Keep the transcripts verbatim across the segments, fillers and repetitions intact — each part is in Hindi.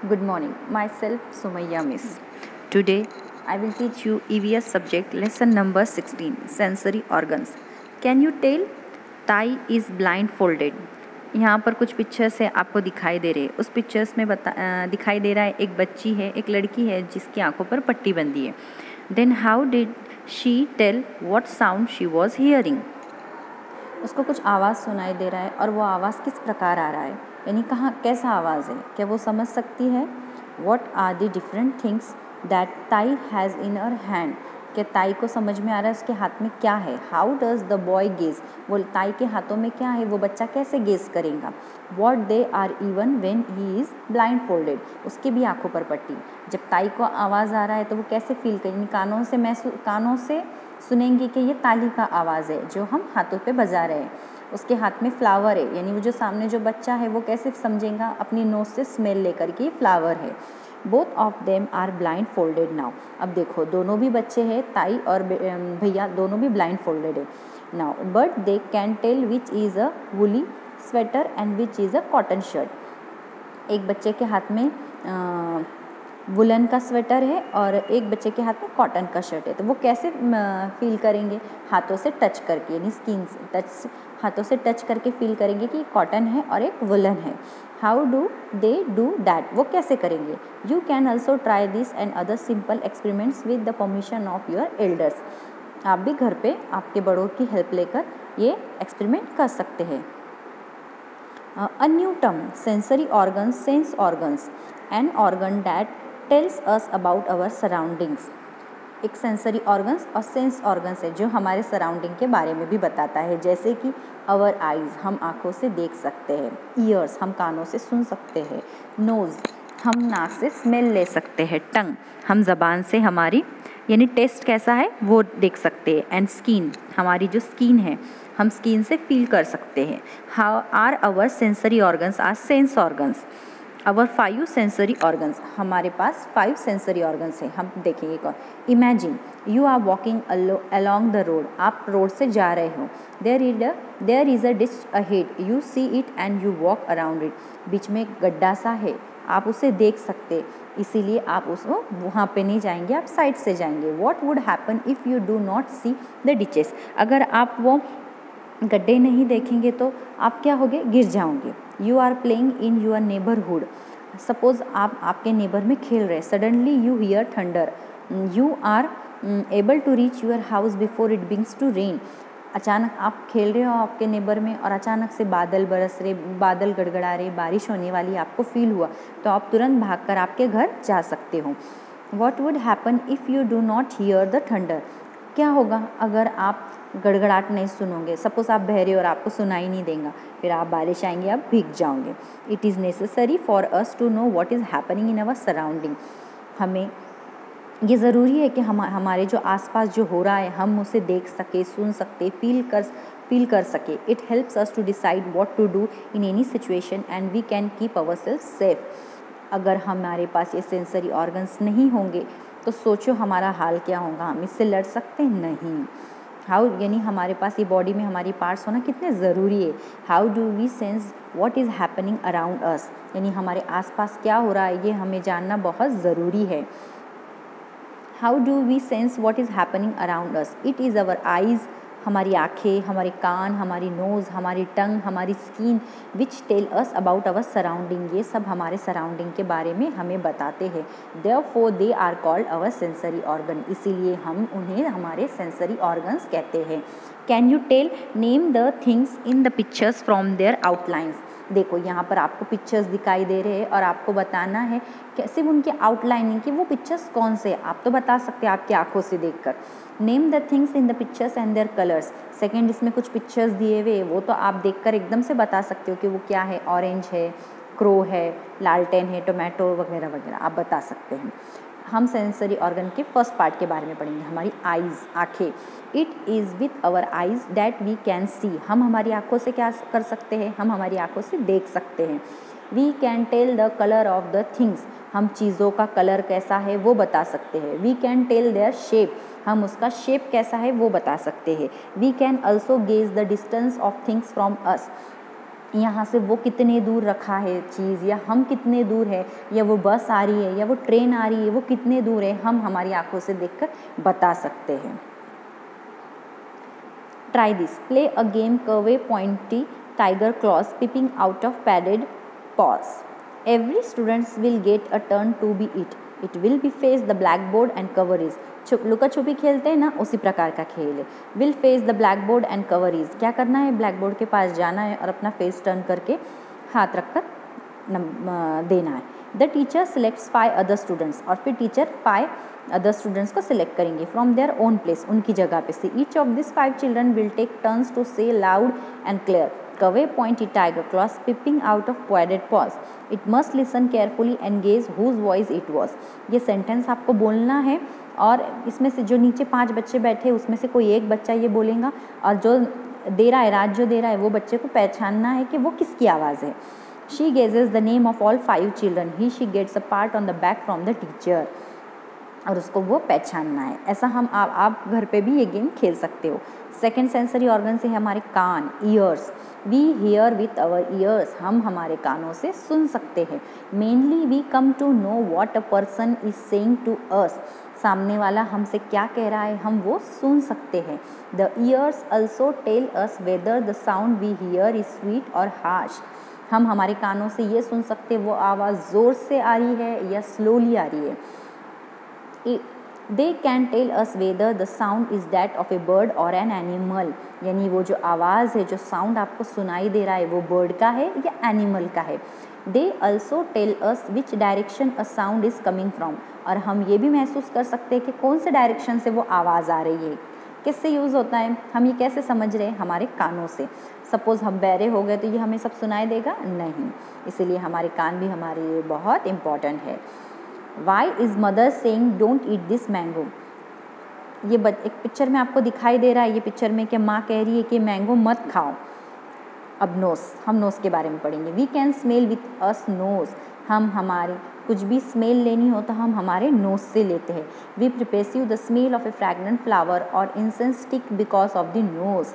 Good morning. Myself Sumayya Miss. Today I will teach you E V S subject lesson number sixteen sensory organs. Can you tell Thai is blindfolded? यहाँ पर कुछ पिक्चर्स है आपको दिखाई दे रहे हैं. उस पिक्चर्स में बता अ, दिखाई दे रहा है एक बच्ची है, एक लड़की है जिसकी आंखों पर पट्टी बंधी है. Then how did she tell what sound she was hearing? उसको कुछ आवाज़ सुनाई दे रहा है और वो आवाज़ किस प्रकार आ रहा है, यानी कहाँ कैसा आवाज़ है, क्या वो समझ सकती है. What are the different things that ताई हैज़ इन हर हैंड, क्या ताई को समझ में आ रहा है उसके हाथ में क्या है. How does the boy guess, वो ताई के हाथों में क्या है, वो बच्चा कैसे गेज करेगा. What they are even when he is blindfolded, उसकी भी आंखों पर पट्टी. जब ताई को आवाज़ आ रहा है तो वो कैसे फील करेंगे, कानों से महसूस कानों से सुनेंगे कि ये ताली का आवाज़ है जो हम हाथों पे बजा रहे हैं. उसके हाथ में फ्लावर है, यानी वो जो सामने जो बच्चा है वो कैसे समझेगा, अपनी नोज से स्मेल लेकर के फ्लावर है. Both of them are blindfolded now. अब देखो दोनों भी बच्चे हैं, ताई और भैया दोनों भी ब्लाइंड फोल्डेड है now. But they can tell which is a woolly sweater and which is a cotton shirt. एक बच्चे के हाथ में आ, वुलन का स्वेटर है और एक बच्चे के हाथ में कॉटन का शर्ट है. तो वो कैसे फील करेंगे, हाथों से टच करके, यानी स्किन से टच, हाथों से टच करके फील करेंगे कि कॉटन है और एक वुलन है. How do they do that, वो कैसे करेंगे. You can also try this and other simple experiments with the permission of your elders. आप भी घर पे आपके बड़ों की हेल्प लेकर ये एक्सपेरिमेंट कर सकते हैं. A new term sensory organs, sense organs, an organ that tells us about our surroundings. एक सेंसरी ऑर्गन्स और सेंस ऑर्गन्स है जो हमारे सराउंडिंग के बारे में भी बताता है, जैसे कि आवर आइज़, हम आँखों से देख सकते हैं. ईयर्स, हम कानों से सुन सकते हैं. नोज़, हम नाक से स्मेल ले सकते हैं. टंग, हम ज़बान से हमारी यानी टेस्ट कैसा है वो देख सकते हैं. एंड स्किन, हमारी जो स्किन है हम स्किन से फील कर सकते हैं. How are our sensory organs are sense organs. Our five sensory organs, हमारे पास फाइव सेंसरी ऑर्गन्स हैं. हम देखेंगे कौन. Imagine you are walking along the road, आप रोड से जा रहे हो. There is a there is a ditch ahead, you see it and you walk around it. बीच में एक गड्ढा सा है, आप उसे देख सकते, इसीलिए आप उसको वहाँ पे नहीं जाएंगे, आप साइड से जाएंगे. What would happen if you do not see the ditches, अगर आप वो गड्ढे नहीं देखेंगे तो आप क्या होगे, गिर जाओगे. You are playing in your neighbourhood, suppose आप आपके नेबर में खेल रहे. Suddenly you hear thunder, you are able to reach your house before it begins to rain. अचानक आप खेल रहे हो आपके नेबर में और अचानक से बादल बरस रहे, बादल गड़गड़ा रहे, बारिश होने वाली आपको फील हुआ, तो आप तुरंत भागकर आपके घर जा सकते हो. What would happen if you do not hear the thunder, क्या होगा अगर आप गड़गड़ाहट नहीं सुनोगे. सपोज आप बहरे और आपको सुनाई नहीं देगा, फिर आप बारिश आएंगे, आप भीग जाओगे. It is necessary for us to know what is happening in our surrounding. हमें ये ज़रूरी है कि हम हमारे जो आसपास जो हो रहा है हम उसे देख सके, सुन सकते, फील कर फील कर सके. It helps us to decide what to do in any situation and we can keep our self safe. अगर हमारे पास ये सेंसरी ऑर्गन्स नहीं होंगे तो सोचो हमारा हाल क्या होगा, हम इससे लड़ सकते नहीं. हाउ, यानी हमारे पास ये बॉडी में हमारी पार्ट्स होना कितने ज़रूरी है. How do we sense what is happening around us, यानी हमारे आसपास क्या हो रहा है ये हमें जानना बहुत ज़रूरी है. How do we sense what is happening around us. It is our eyes, हमारी आँखें, हमारे कान, हमारी नोज़, हमारी टंग, हमारी skin which tell us about our surrounding, ये सब हमारे सराउंडिंग के बारे में हमें बताते हैं. Therefore they are called our sensory organ, इसीलिए हम उन्हें हमारे सेंसरी ऑर्गन्स कहते हैं. Can you tell name the things in the pictures from their outlines. देखो यहाँ पर आपको पिक्चर्स दिखाई दे रहे हैं और आपको बताना है कैसे उनके आउटलाइनिंग की वो पिक्चर्स कौन से, आप तो बता सकते हैं आपकी आंखों से देखकर. Name the things in the pictures and their colours. Second, इसमें कुछ पिक्चर्स दिए हुए वो तो आप देखकर एकदम से बता सकते हो कि वो क्या है. ऑरेंज है, क्रो है, लालटेन है, टोमेटो वगैरह वगैरह आप बता सकते हैं. हम सेंसरी ऑर्गन के फर्स्ट पार्ट के बारे में पढ़ेंगे, हमारी आइज़, आँखें. It is with our eyes that we can see, हम हमारी आँखों से क्या कर सकते हैं, हम हमारी आँखों से देख सकते हैं. We can tell the colour of the things, हम चीज़ों का कलर कैसा है वो बता सकते हैं. We can tell their shape, हम उसका शेप कैसा है वो बता सकते हैं. We can also gauge the distance of things from us, यहाँ से वो कितने दूर रखा है चीज़, या हम कितने दूर है, या वो बस आ रही है या वो ट्रेन आ रही है, वो कितने दूर है, हम हमारी आंखों से देखकर बता सकते हैं। Try this, play a game curve pointy tiger claws peeping out of padded paws. Every students will get a turn to be it. It will be face the blackboard and cover is. छुप लुका छुपी खेलते हैं ना, उसी प्रकार का खेल है। Will face the blackboard and cover is, क्या करना है, ब्लैक बोर्ड के पास जाना है और अपना फेस टर्न करके हाथ रखकर देना है। The teacher selects five other students, और फिर टीचर फाइव अदर स्टूडेंट्स को सिलेक्ट करेंगे फ्रॉम देयर ओन प्लेस, उनकी जगह पे से। Each of this five children will take turns to say loud and clear, curvy pointy tiger claws peeping out of pointed paws, it must listen carefully and gauge whose voice it was. ये सेंटेंस आपको बोलना है, और इसमें से जो नीचे पांच बच्चे बैठे उसमें से कोई एक बच्चा ये बोलेगा, और जो दे रहा है, राज जो दे रहा है, वो बच्चे को पहचानना है कि वो किसकी आवाज़ है। She guesses the name of all five children, he she gets a pat on the back from the teacher, और उसको वो पहचानना है। ऐसा हम आप आप घर पे भी ये गेम खेल सकते हो। सेकेंड सेंसरी ऑर्गन से है हमारे कान, ears. We hear with our ears, हम हमारे कानों से सुन सकते हैं। Mainly we come to know what a person is saying to us, सामने वाला हमसे क्या कह रहा है हम वो सुन सकते हैं। The ears also tell us whether the sound we hear is sweet or harsh, हम हमारे कानों से ये सुन सकते वो आवाज़ ज़ोर से आ रही है या स्लोली आ रही है। They can tell us whether the sound is that of a bird or an animal, यानी वो जो आवाज़ है, जो साउंड आपको सुनाई दे रहा है, वो बर्ड का है या एनिमल का है। They also tell us which direction a sound is coming from, और हम ये भी महसूस कर सकते हैं कि कौन से डायरेक्शन से वो आवाज़ आ रही है। किससे यूज़ होता है, हम ये कैसे समझ रहे हैं, हमारे कानों से। सपोज़ हम बहरे हो गए तो ये हमें सब सुनाई देगा नहीं, इसीलिए हमारे कान भी हमारे लिए बहुत इम्पॉर्टेंट है। Why is mother saying don't eat this mango, ये एक पिक्चर में आपको दिखाई दे रहा है, ये पिक्चर में कि माँ कह रही है कि मैंगो मत खाओ। अब नोस, हम नोस के बारे में पढ़ेंगे। We can smell with us nose, हम हमारे कुछ भी स्मेल लेनी हो तो हम हमारे नोस से लेते हैं। We perceive the smell of a fragrant flower or incense stick because of the nose,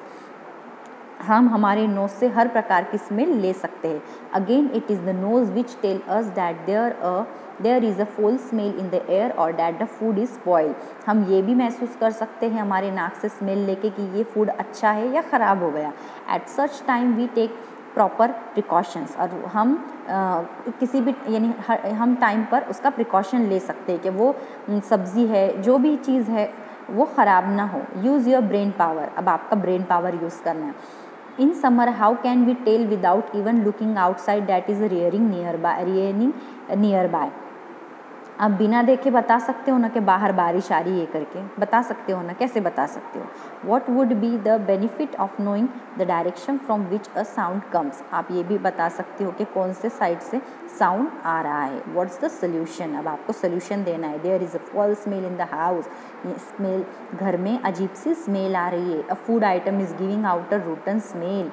हम हमारे नोज से हर प्रकार की स्मेल ले सकते हैं। Again it is the nose which tell us that there a there is a foul smell in the air or that the food is spoil, हम ये भी महसूस कर सकते हैं हमारे नाक से स्मेल लेके कि ये फूड अच्छा है या ख़राब हो गया। At such time we take proper precautions, और हम आ, किसी भी यानी हम टाइम पर उसका प्रिकॉशन ले सकते हैं कि वो सब्ज़ी है, जो भी चीज़ है वो ख़राब ना हो। यूज़ योर ब्रेन पावर, अब आपका ब्रेन पावर यूज़ करना है। In summer how can we tell without even looking outside that is raining nearby raining nearby, आप बिना देखे बता सकते हो ना कि बाहर बारिश आ रही है करके, बता सकते हो ना, कैसे बता सकते हो। What would be the benefit of knowing the direction from which a sound comes, आप ये भी बता सकते हो कि कौन से साइड से साउंड आ रहा है। व्हाट्स द सोल्यूशन, अब आपको सोल्यूशन देना है। There is a foul smell in the house, smell, घर में अजीब सी स्मेल आ रही है। A food item is giving out a rotten smell,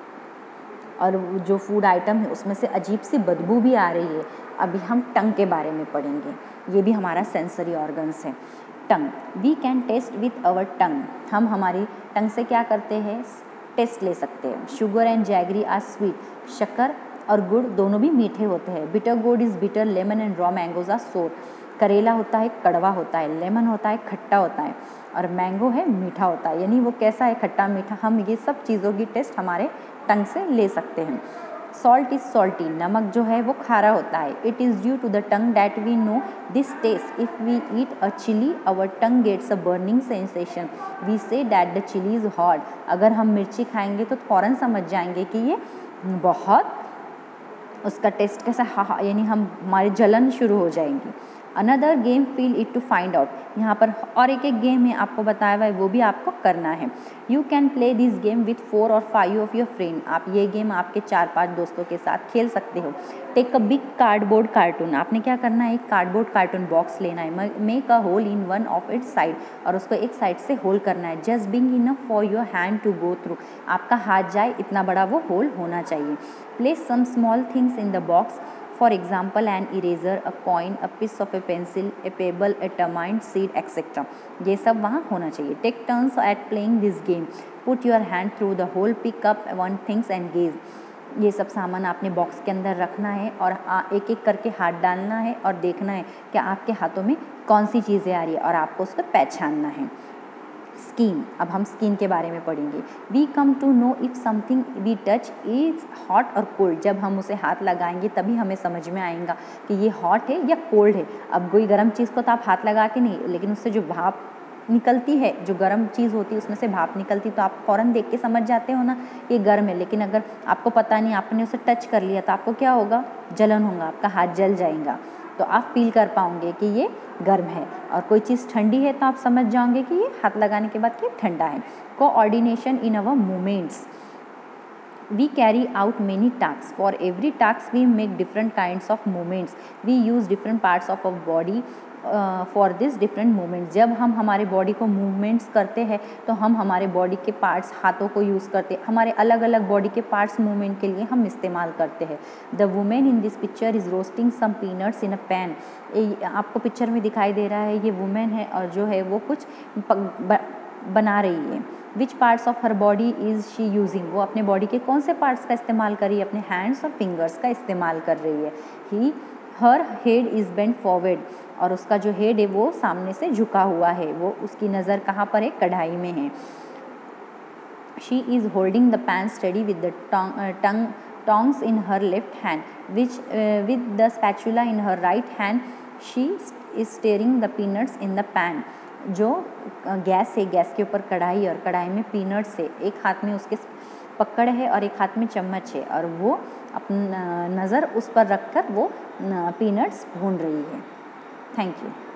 और जो फूड आइटम है उसमें से अजीब सी बदबू भी आ रही है। अभी हम टंग के बारे में पढ़ेंगे, ये भी हमारा सेंसरी ऑर्गन्स है। Tongue, we can taste with our tongue, हम हमारी टंग से क्या करते हैं, टेस्ट ले सकते हैं। Sugar and jaggery are sweet, शक्कर और गुड़ दोनों भी मीठे होते हैं। Bitter gourd is bitter, lemon and raw mangoes are sour, करेला होता है कड़वा होता है, लेमन होता है खट्टा होता है, और मैंगो है मीठा होता है, यानी वो कैसा है, खट्टा मीठा। हम ये सब चीज़ों की टेस्ट हमारे टंग से ले सकते हैं। सॉल्ट इज़ सॉल्टी, नमक जो है वो खारा होता है। It is due to the tongue that we know this taste, if we eat a chilli our tongue gets a burning sensation, we say that the chilli is hot, अगर हम मिर्ची खाएंगे तो फ़ौरन समझ जाएंगे कि ये बहुत, उसका टेस्ट कैसा, हा यानी हम हमारी जलन शुरू हो जाएंगी। Another game feel it to find out, यहाँ पर और एक एक गेम है आपको बताया हुआ है, वो भी आपको करना है। You can play this game with four or five of your friend, आप ये गेम आपके चार पांच दोस्तों के साथ खेल सकते हो। Take a big cardboard carton, आपने क्या करना है, एक कार्डबोर्ड कार्टून बॉक्स लेना है। Make a hole in one of its side, और उसको एक साइड से होल करना है। Just big enough for your hand to go through, आपका हाथ जाए इतना बड़ा वो होल होना चाहिए। Place some small things in the box, for example an eraser, a coin, a piece of a pencil, a pebble, a termite seed, et cetera. ये सब वहाँ होना चाहिए। Take turns at playing this game. Put your hand through the hole, pick up one things and gaze. ये सब सामान आपने बॉक्स के अंदर रखना है और एक एक करके हाथ डालना है और देखना है कि आपके हाथों में कौन सी चीज़ें आ रही है और आपको उसको पहचानना है। स्किन, अब हम स्किन के बारे में पढ़ेंगे। We come to know if something we touch is hot or cold. जब हम उसे हाथ लगाएंगे तभी हमें समझ में आएगा कि ये हॉट है या कोल्ड है। अब कोई गर्म चीज़ को तो आप हाथ लगा के नहीं, लेकिन उससे जो भाप निकलती है, जो गर्म चीज़ होती है उसमें से भाप निकलती, तो आप फ़ौरन देख के समझ जाते हो ना ये गर्म है। लेकिन अगर आपको पता नहीं, आपने उसे टच कर लिया तो आपको क्या होगा, जलन होगा, आपका हाथ जल जाएगा। तो आप फील कर पाओगे कि ये गर्म है। और कोई चीज़ ठंडी है तो आप समझ जाओगे कि ये हाथ लगाने के बाद कि ठंडा है। Coordination in our movements. We carry out many tasks. For every task we make different kinds of movements. We use different parts of our body uh, for this different movements. जब हम हमारे बॉडी को मूवमेंट्स करते हैं तो हम हमारे बॉडी के पार्ट्स, हाथों को यूज़ करते हैं, हमारे अलग अलग बॉडी के पार्ट्स मूवमेंट के लिए हम इस्तेमाल करते हैं। The women in this picture is roasting some peanuts in a pan. आपको पिक्चर में दिखाई दे रहा है ये वुमेन है और जो है वो कुछ बना रही है। Which parts of her body is she using. वो अपने बॉडी के कौन से पार्ट्स का इस्तेमाल कर रही है, अपने हैंड्स और फिंगर्स का इस्तेमाल कर रही है। He her head is bent forward. और उसका जो हेड है वो सामने से झुका हुआ है। वो उसकी नज़र कहाँ पर है, कढ़ाई में है। She is holding the pan steady with the tongue tongs in her left hand which uh, with the spatula in her right hand. she is stirring the peanuts in the pan. जो गैस है, गैस के ऊपर कढ़ाई और कढ़ाई में पीनट्स है, एक हाथ में उसके पकड़ है और एक हाथ में चम्मच है और वो अपना नज़र उस पर रखकर वो पीनट्स भून रही है। Thank you.